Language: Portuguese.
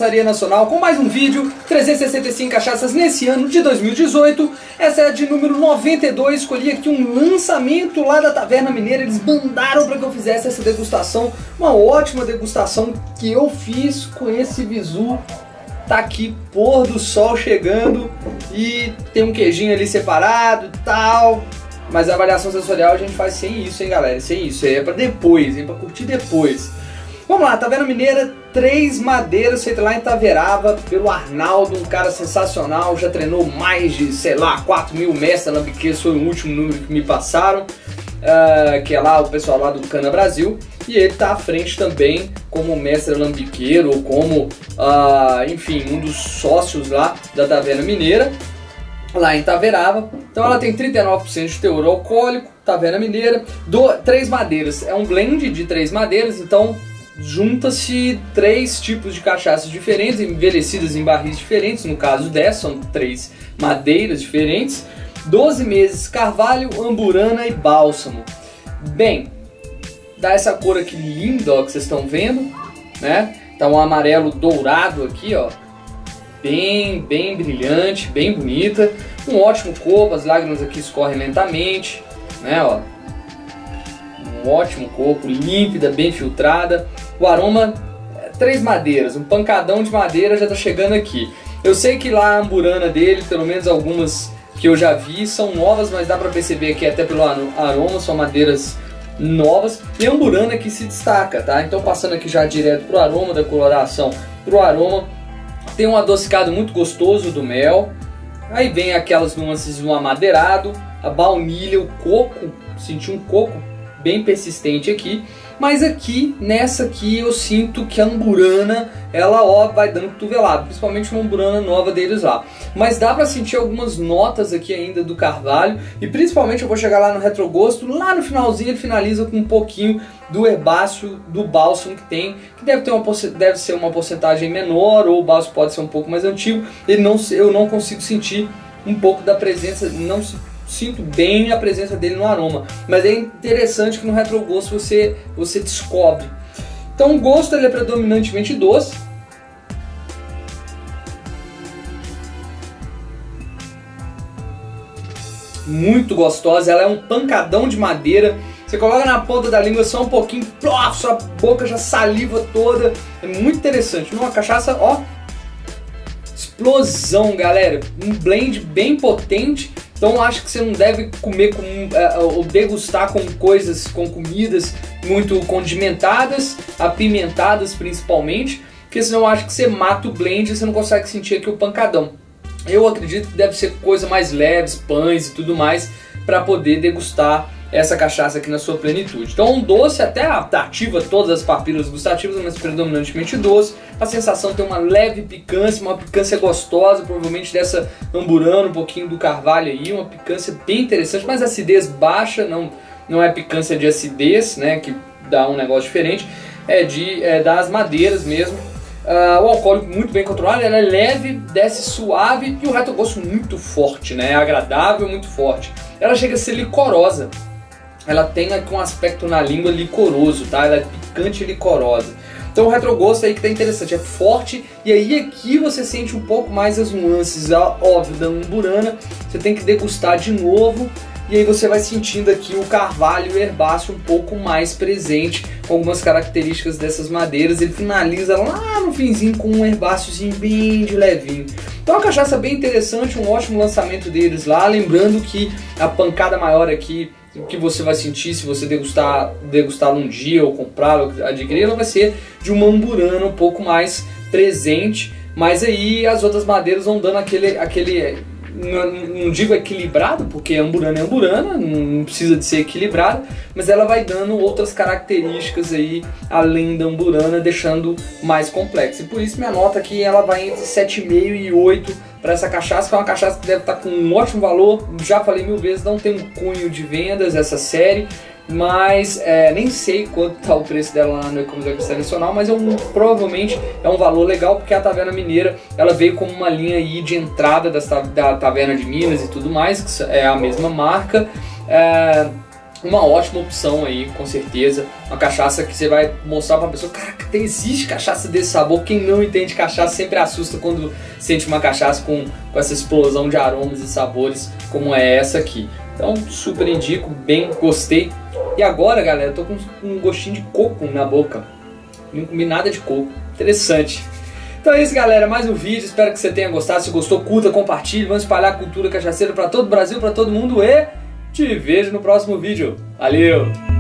Cachaçaria Nacional com mais um vídeo, 365 cachaças nesse ano de 2018. Essa é a de número 92, escolhi aqui um lançamento lá da Taverna Mineira. Eles mandaram para que eu fizesse essa degustação, uma ótima degustação que eu fiz com esse visu. Tá aqui, pôr do sol chegando e tem um queijinho ali separado e tal. Mas a avaliação sensorial a gente faz sem isso, hein, galera? Sem isso, é pra depois, hein? Pra curtir depois. Vamos lá, Taverna Mineira, 3 madeiras feitas lá em Itaverava pelo Arnaldo, um cara sensacional. Já treinou mais de, sei lá, 4.000 mestres alambiqueiros, foi o último número que me passaram. Que é lá o pessoal lá do Cana Brasil. E ele tá à frente também como mestre alambiqueiro, ou como, enfim, um dos sócios lá da Taverna Mineira, lá em Itaverava. Então ela tem 39% de teor alcoólico, Taverna Mineira, 3 madeiras, é um blend de 3 madeiras, então junta-se 3 tipos de cachaças diferentes, envelhecidas em barris diferentes, no caso 10, são 3 madeiras diferentes, 12 meses carvalho, amburana e bálsamo. Bem, dá essa cor aqui linda, ó, que vocês estão vendo, né? Tá um amarelo dourado aqui, ó. Bem brilhante, bem bonita, um ótimo corpo, as lágrimas aqui escorrem lentamente, né, ó. Um ótimo corpo, límpida, bem filtrada. O aroma, 3 madeiras, um pancadão de madeira já tá chegando aqui. Eu sei que lá a amburana dele, pelo menos algumas que eu já vi, são novas, mas dá pra perceber aqui até pelo aroma, são madeiras novas. E a amburana que se destaca, tá? Então passando aqui já direto pro aroma, da coloração pro aroma. Tem um adocicado muito gostoso do mel. Aí vem aquelas nuances do amadeirado, a baunilha, o coco. Senti um coco bem persistente aqui. Mas aqui, nessa aqui, eu sinto que a amburana, ela ó, vai dando cotovelado. Principalmente uma amburana nova deles lá. Mas dá pra sentir algumas notas aqui ainda do carvalho. E principalmente eu vou chegar lá no retrogosto. Lá no finalzinho ele finaliza com um pouquinho do herbáceo, do bálsamo que tem. Que deve ser uma porcentagem menor, ou o bálsamo pode ser um pouco mais antigo. Eu não consigo sentir um pouco da presença, sinto bem a presença dele no aroma, mas é interessante que no retrogosto você descobre. Então o gosto ele é predominantemente doce. Muito gostosa, ela é um pancadão de madeira. Você coloca na ponta da língua só um pouquinho, sua boca já saliva toda. É muito interessante. Uma cachaça, ó, explosão, galera. Um blend bem potente. Então acho que você não deve comer ou degustar com comidas muito condimentadas, apimentadas principalmente, porque senão acho que você mata o blend e você não consegue sentir aqui o pancadão. Eu acredito que deve ser coisa mais leves, pães e tudo mais, para poder degustar essa cachaça aqui na sua plenitude. Então um doce até ativa todas as papilas gustativas, mas predominantemente doce. A sensação tem uma leve picância, uma picância gostosa, provavelmente dessa amburana, um pouquinho do carvalho aí, uma picância bem interessante, mas acidez baixa, não é picância de acidez, né, que dá um negócio diferente, é das madeiras mesmo. O alcoólico muito bem controlado, ela é leve, desce suave e o retrogosto muito forte, né, agradável, muito forte. Ela chega a ser licorosa. Ela tem aqui um aspecto na língua licoroso, tá? Ela é picante e licorosa. Então o retrogosto aí que tá interessante, é forte, e aí aqui você sente um pouco mais as nuances, óbvio, da amburana. Você tem que degustar de novo, e aí você vai sentindo aqui o carvalho e o herbáceo um pouco mais presente, com algumas características dessas madeiras. Ele finaliza lá no finzinho com um herbáceozinho bem de levinho. Então é uma cachaça bem interessante, um ótimo lançamento deles lá. Lembrando que a pancada maior aqui, o que você vai sentir se você degustar um dia ou comprar ou adquirir, ela vai ser de uma amburana um pouco mais presente, mas aí as outras madeiras vão dando aquele não digo equilibrado, porque amburana é amburana, não precisa de ser equilibrado, mas ela vai dando outras características aí além da amburana, deixando mais complexo. E por isso minha nota aqui ela vai entre 7,5 e 8 para essa cachaça, que é uma cachaça que deve estar com um ótimo valor. Já falei 1000 vezes, não tem um cunho de vendas essa série, mas nem sei quanto está o preço dela lá no E-Commerce Nacional, mas provavelmente é um valor legal, porque a Taverna Mineira ela veio como uma linha aí de entrada da Taverna de Minas e tudo mais, que é a mesma marca. uma ótima opção aí, com certeza. Uma cachaça que você vai mostrar pra pessoa, caraca, existe cachaça desse sabor. Quem não entende cachaça sempre assusta quando sente uma cachaça com essa explosão de aromas e sabores como é essa aqui. Então super indico, bem gostei. E agora, galera, eu tô com um gostinho de coco na boca. Não comi nada de coco, interessante. Então é isso, galera, mais um vídeo, espero que você tenha gostado. Se gostou, curta, compartilhe, vamos espalhar a cultura cachaceira pra todo o Brasil, pra todo mundo e te vejo no próximo vídeo. Valeu!